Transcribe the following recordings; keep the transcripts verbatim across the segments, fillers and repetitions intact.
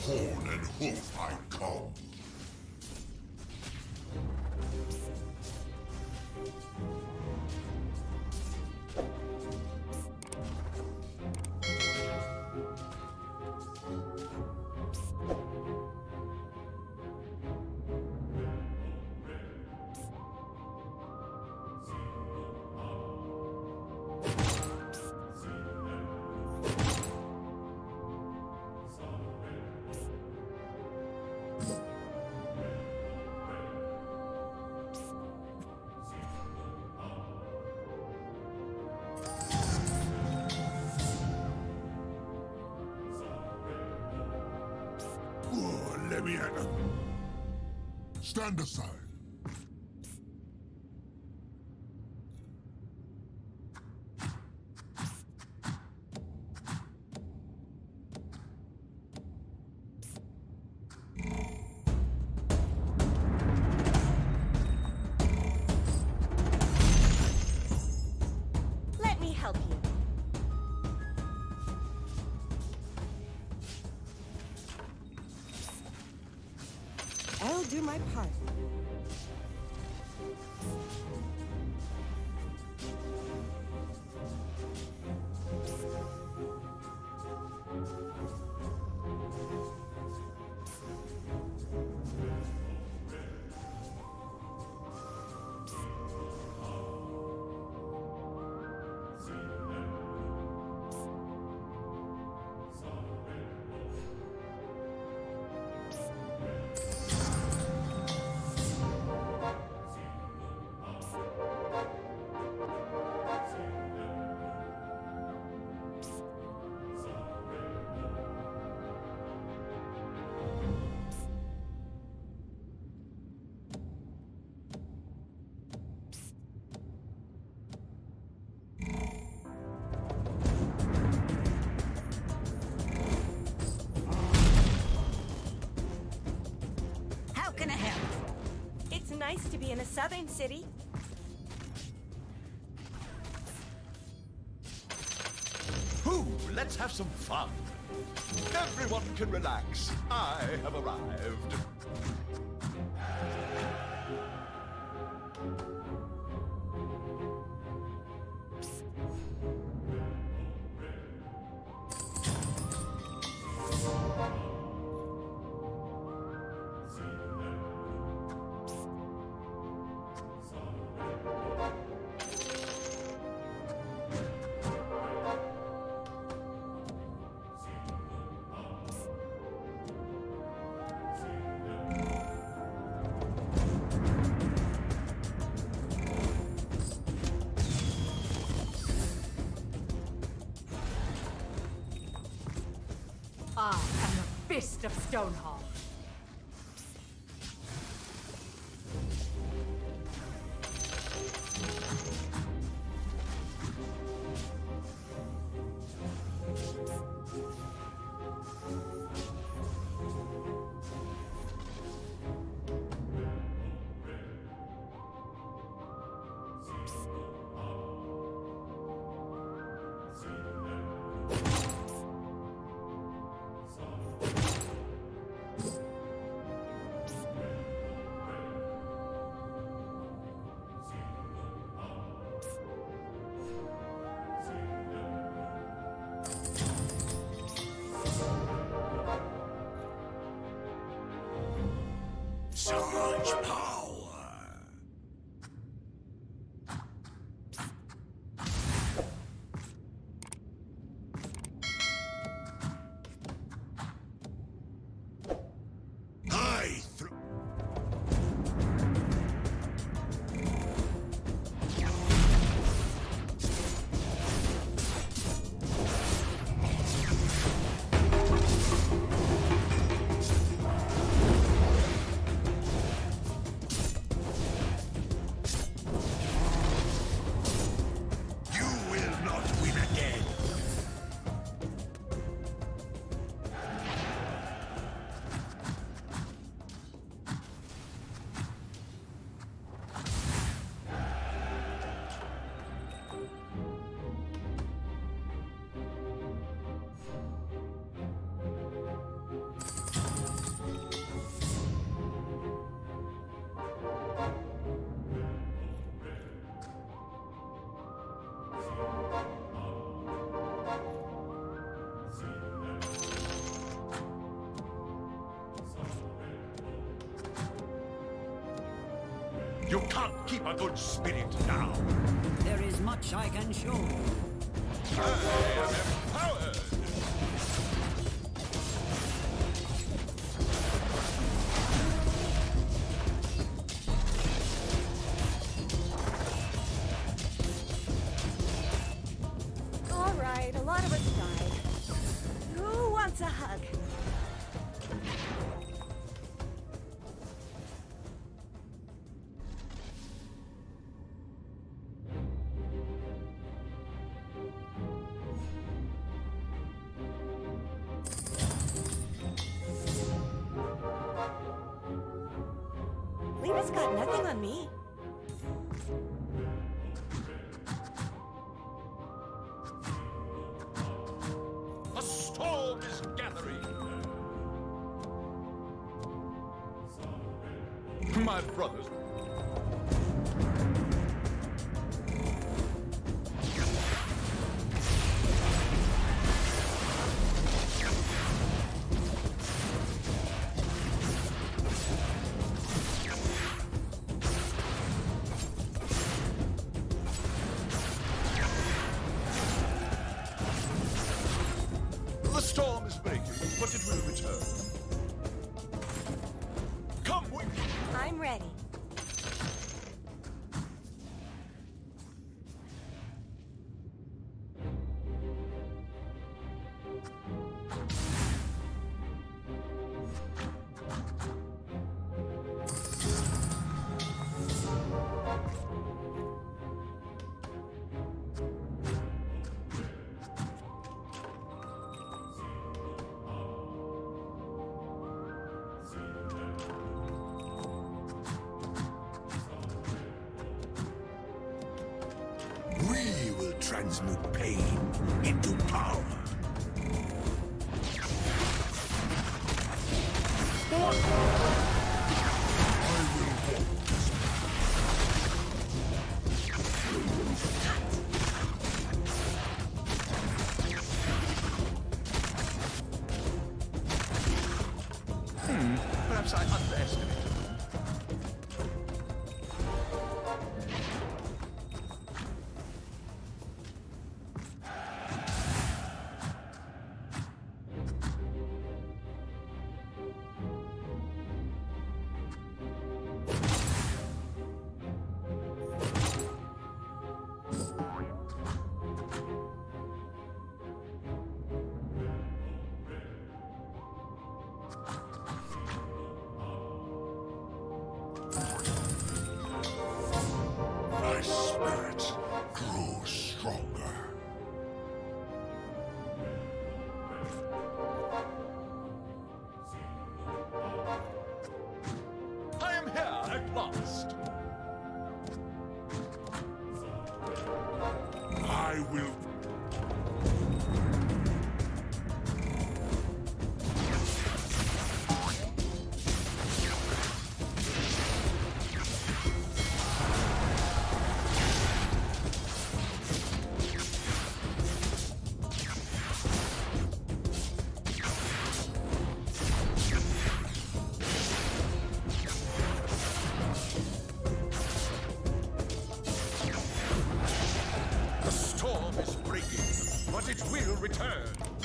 horn and hoof I come. Stand aside. Let me help you. I'll do my part. Nice to be in a southern city. Ooh, let's have some fun. Everyone can relax. I have arrived. I am the fist of Stoneheart. Such power! I threw... You can't keep a good spirit down. There is much I can show. I am empowered. All right, a lot of us died. Who wants a hug? Lena's got nothing on me. A storm is gathering. My brothers. The storm is breaking, but it will return. Come with me. I'm ready. We will transmute pain into power. I will walk this Perhaps I underestimated. My spirit grows stronger. I am here at last. I will. The storm is breaking, but it will return.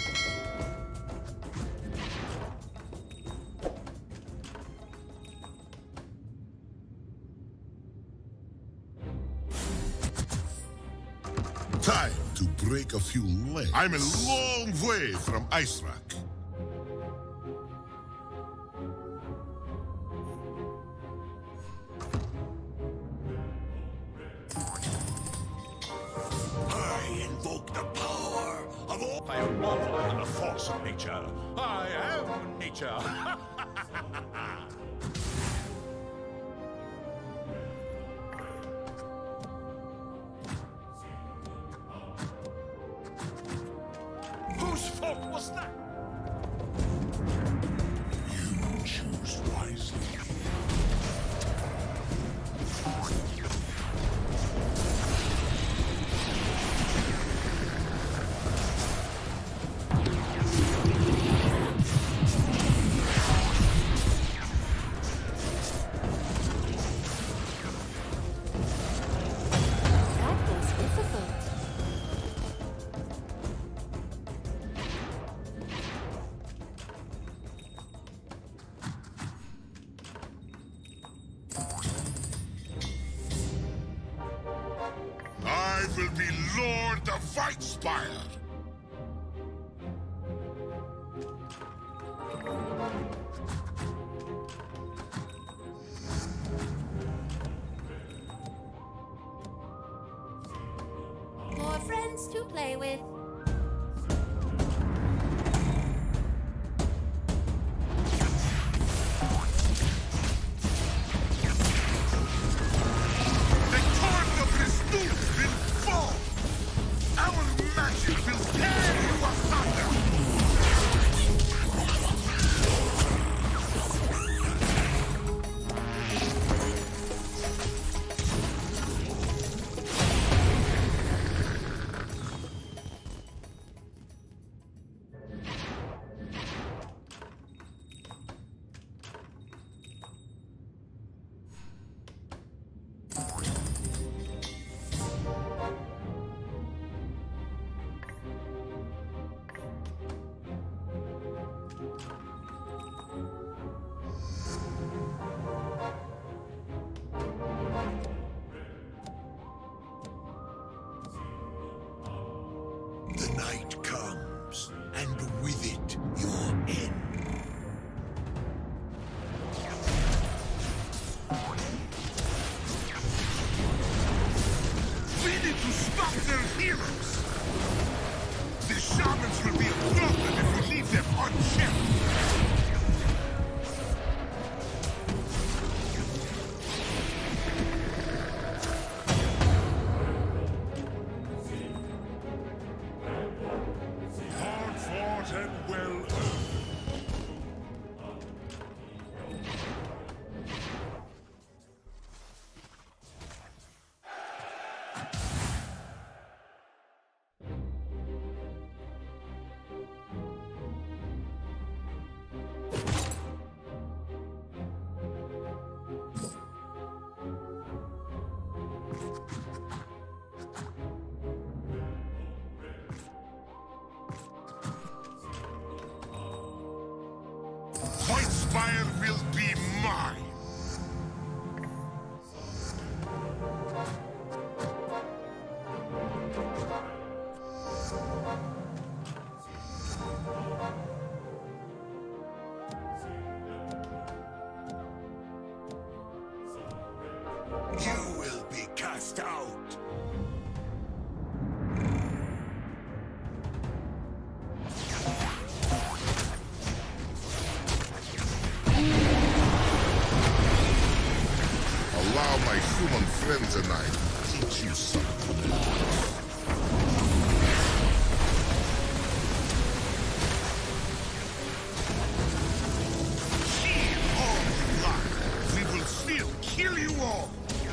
Time to break a few legs. I'm a long way from Ice Rock. I invoke the power of all. I am marvel in the force of nature. I am nature. Whose fault was that? You choose wisely. be Lord of Whitespire! More friends to play with. The torn of Restur will fall! Our magic will tear you asunder! The night comes, and with it, your end. We need to stop their heroes! The shamans will be a problem if we leave them unchecked! Hard fought and well earned. Whitespire will be mine! You will be cast out! Allow my human friends and I to teach you something. Kill all you like. We will still kill you all.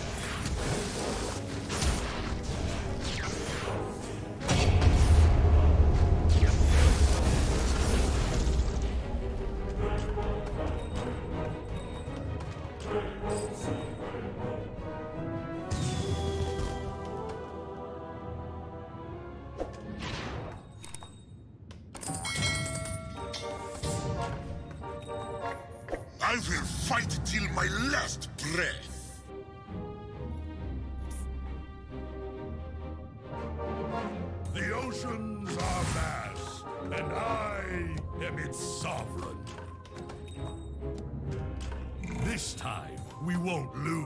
I will fight till my last breath. The oceans are vast, and I am its sovereign. This time, we won't lose.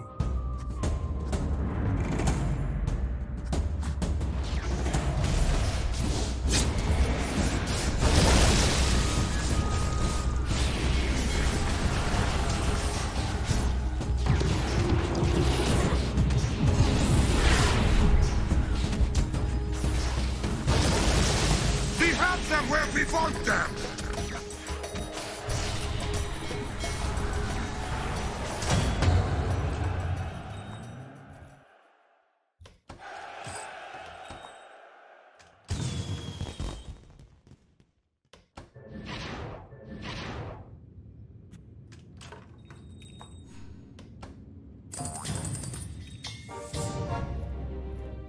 We have them where we want them!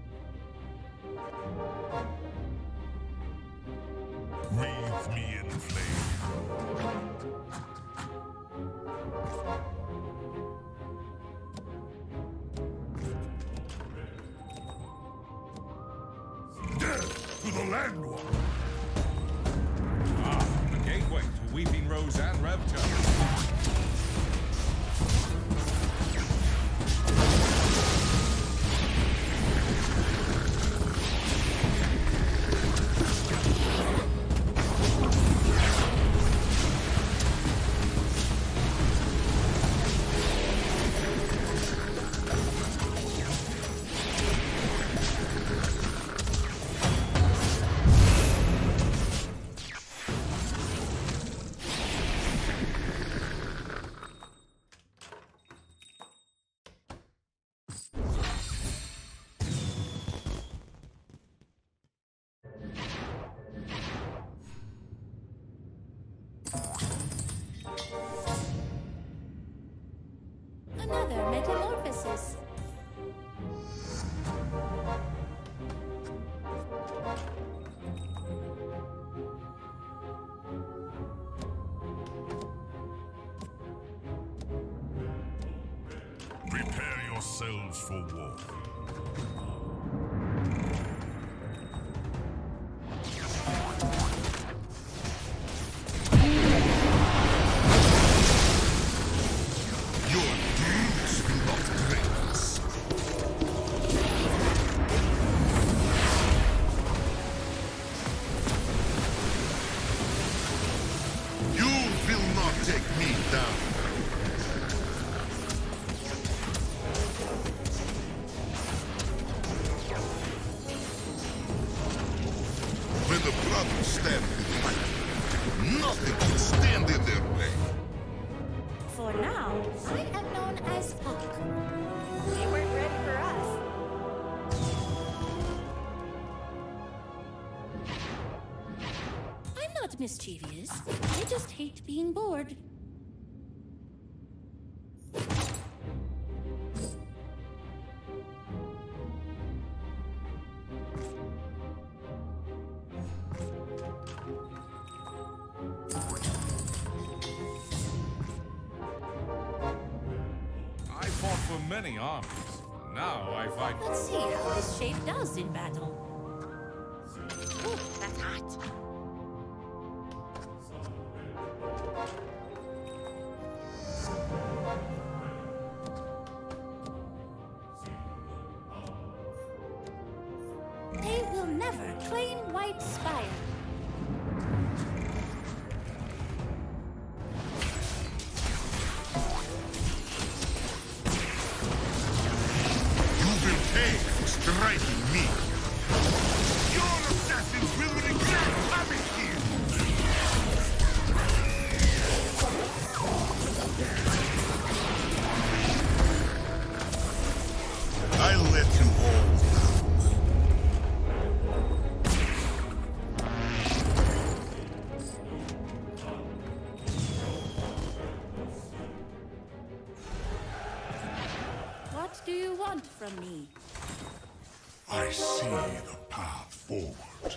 Wreathe me in to the land war. Ah, the gateway to Weeping Rose and RevTech. Another metamorphosis. Prepare yourselves for war. When the brothers stand behind, nothing can stand in their way. For now, I am known as Puck. They weren't ready for us. I'm not mischievous. I just hate being bored. I fought for many armies. Now I fight. Let's see how this shape does in battle. Ooh, that's hot. They will never claim White Spire. You will pay for striking me. Your assassins will regret coming here. I'll let you all down. What do you want from me? I see the path forward.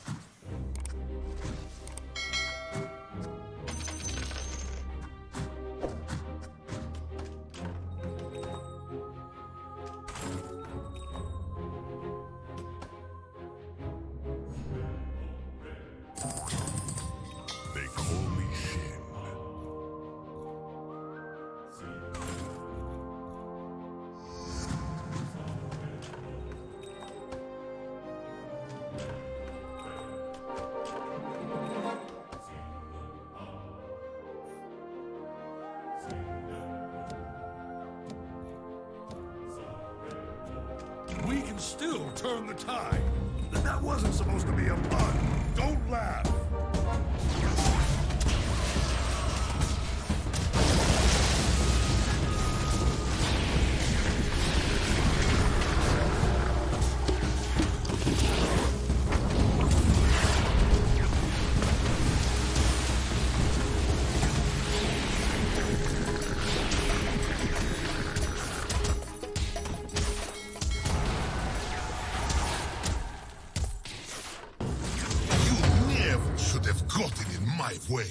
They call me Shin. We can still turn the tide. That wasn't supposed to be a pun. Don't laugh. Gotten in my way.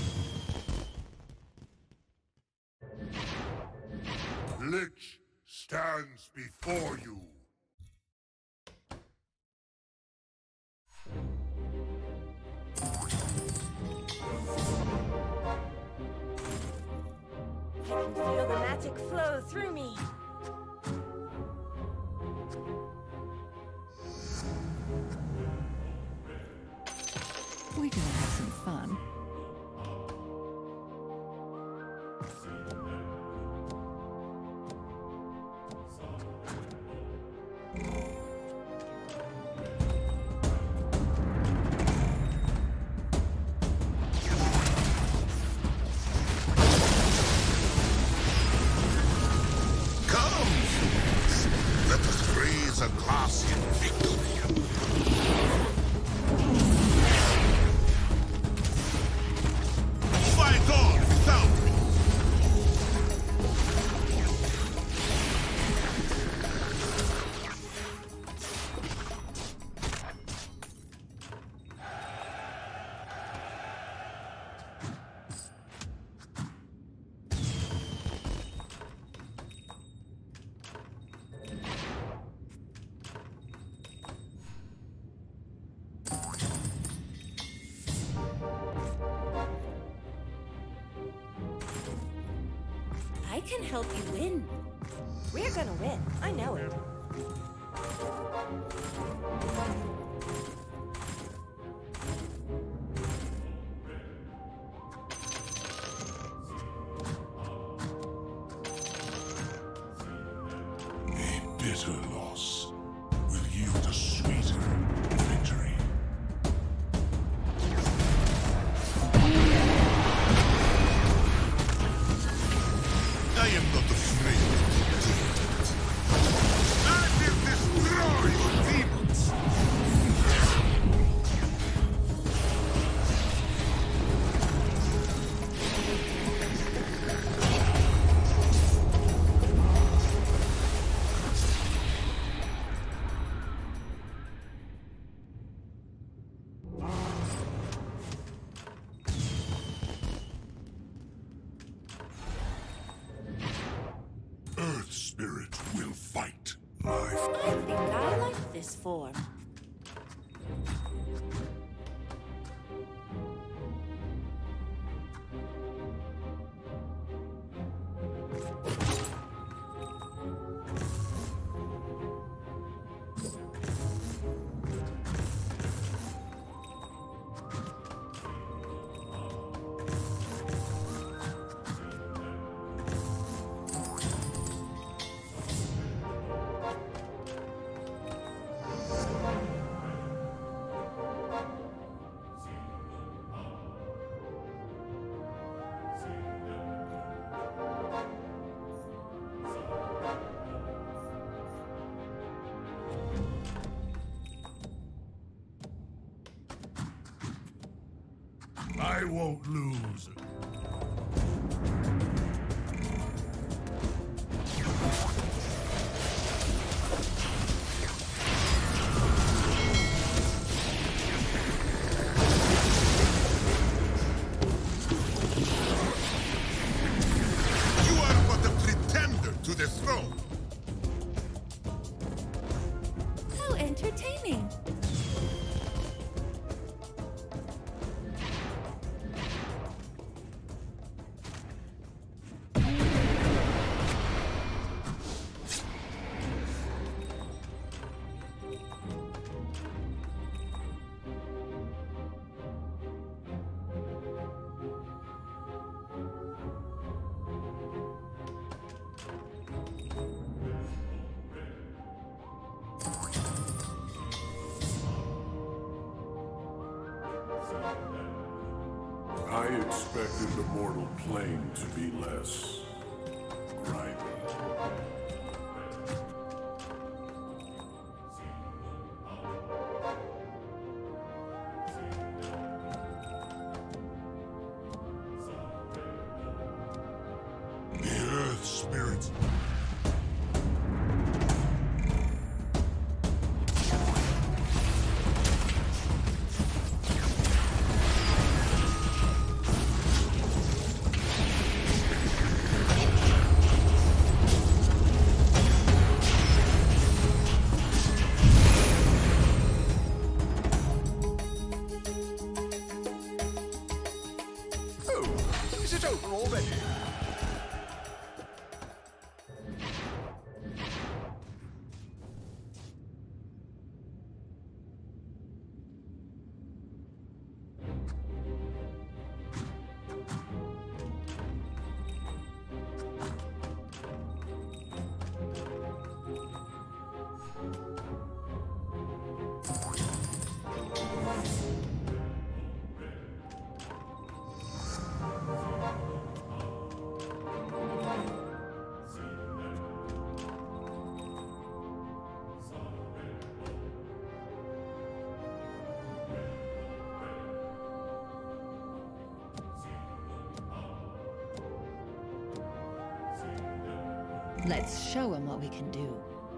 Let's start. stands before you. I can feel the magic flow through me. We're gonna have some fun. A glass in victory. Fight on without me. I can help you win. We're gonna win. I know it. A bitter loss will yield a sweeter victory. I am not afraid of death. I will destroy your demons! Earth Spirit will fight. My I think I like this form. I won't lose. You are but a pretender to the throne. How entertaining. I expected the mortal plane to be less grimy. The Earth Spirit. Let's show him what we can do.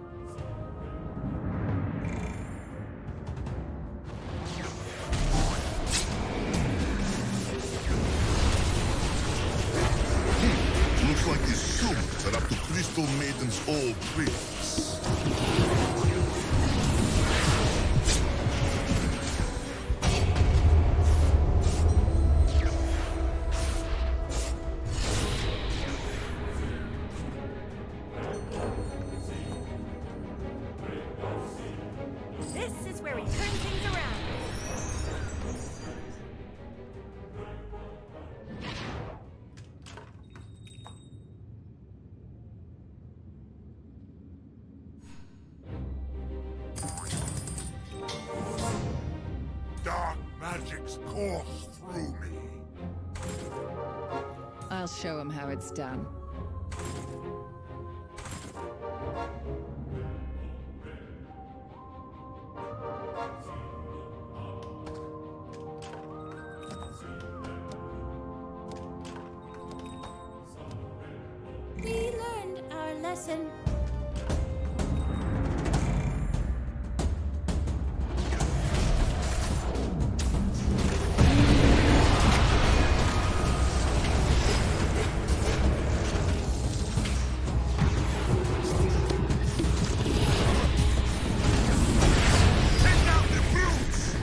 Looks like these humans are up to Crystal Maiden's old tricks. This is where we turn things around. Dark magics course through me. I'll show him how it's done. We learned our lesson. Take out the brutes!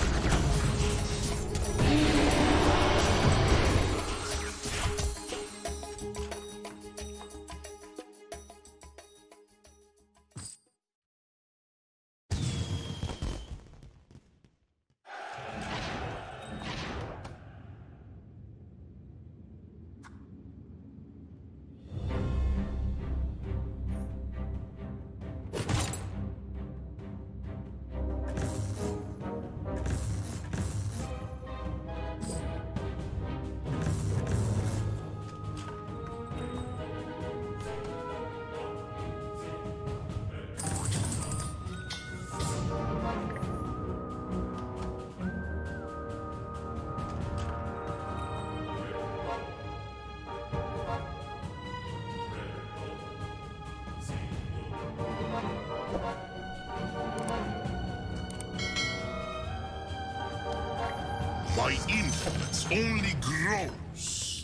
My influence only grows.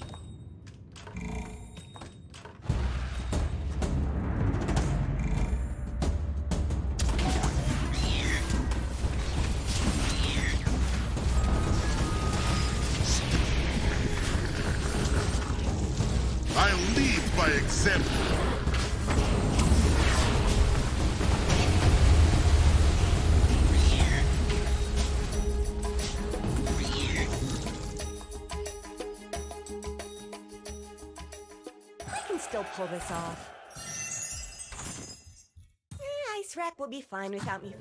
I'll lead by example. We can still pull this off. Eh, Ice Rack will be fine without me.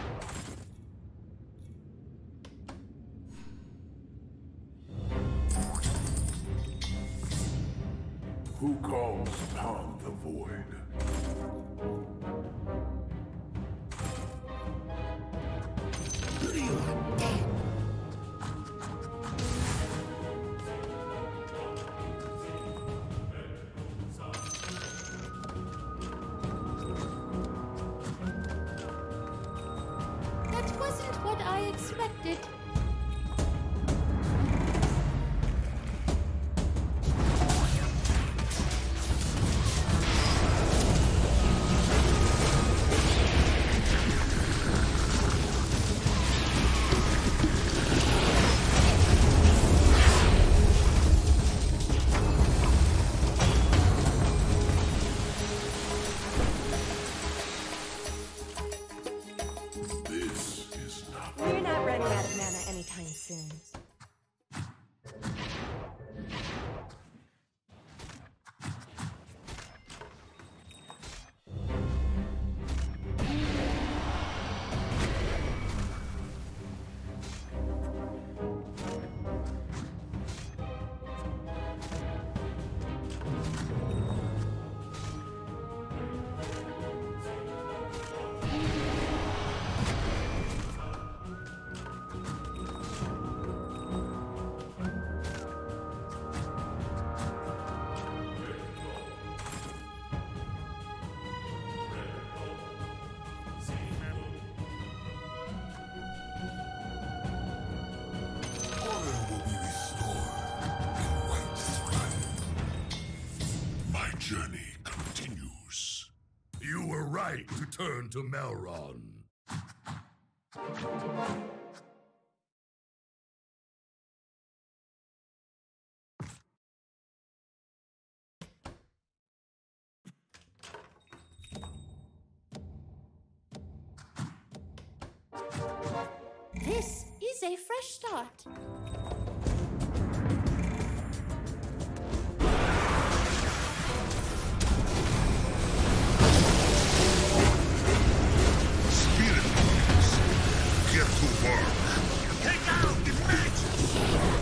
Who calls upon the void? That wasn't what I expected. This is not. We're not running out of mana anytime soon. right to turn to Melron. This is a fresh start. Spirit warriors, get to work. Take out the mages!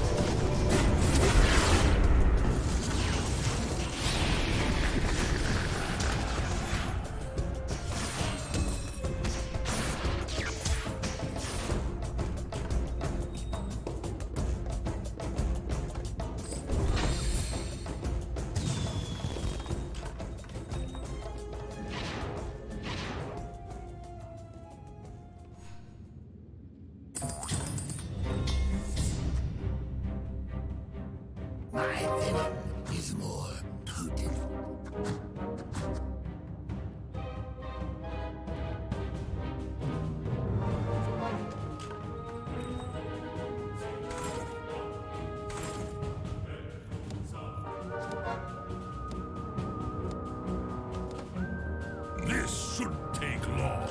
My venom is more potent. This shouldn't take long.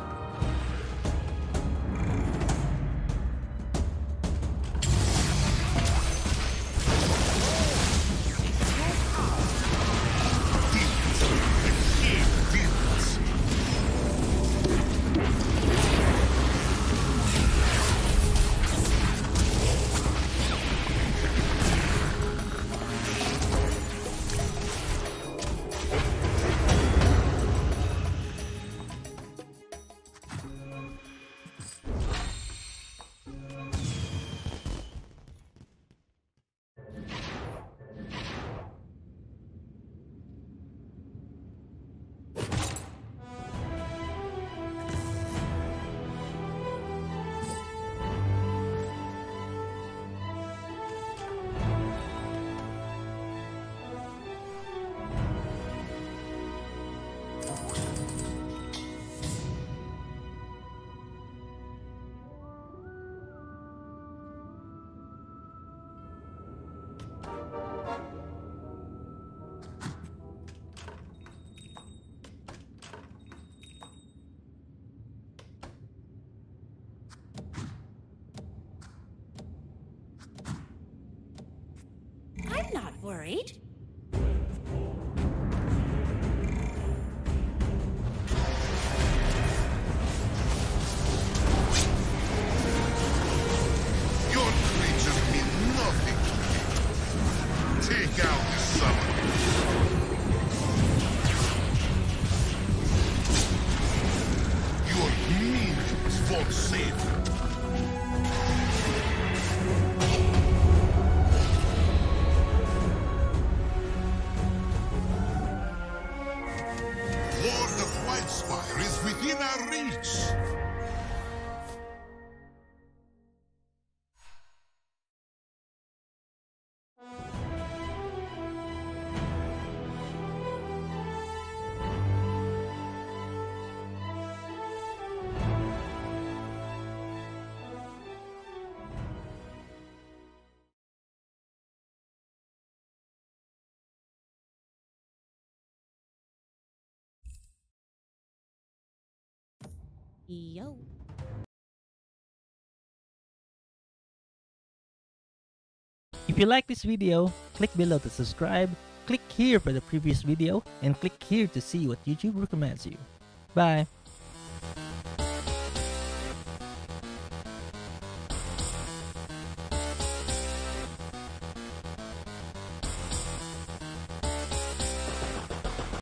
I'm not worried. Your creatures mean nothing to me. Take out the summon. Your minions won't save you. Lord of Whitespire is within our reach. Yo. If you like this video, click below to subscribe, click here for the previous video, and click here to see what YouTube recommends you. Bye!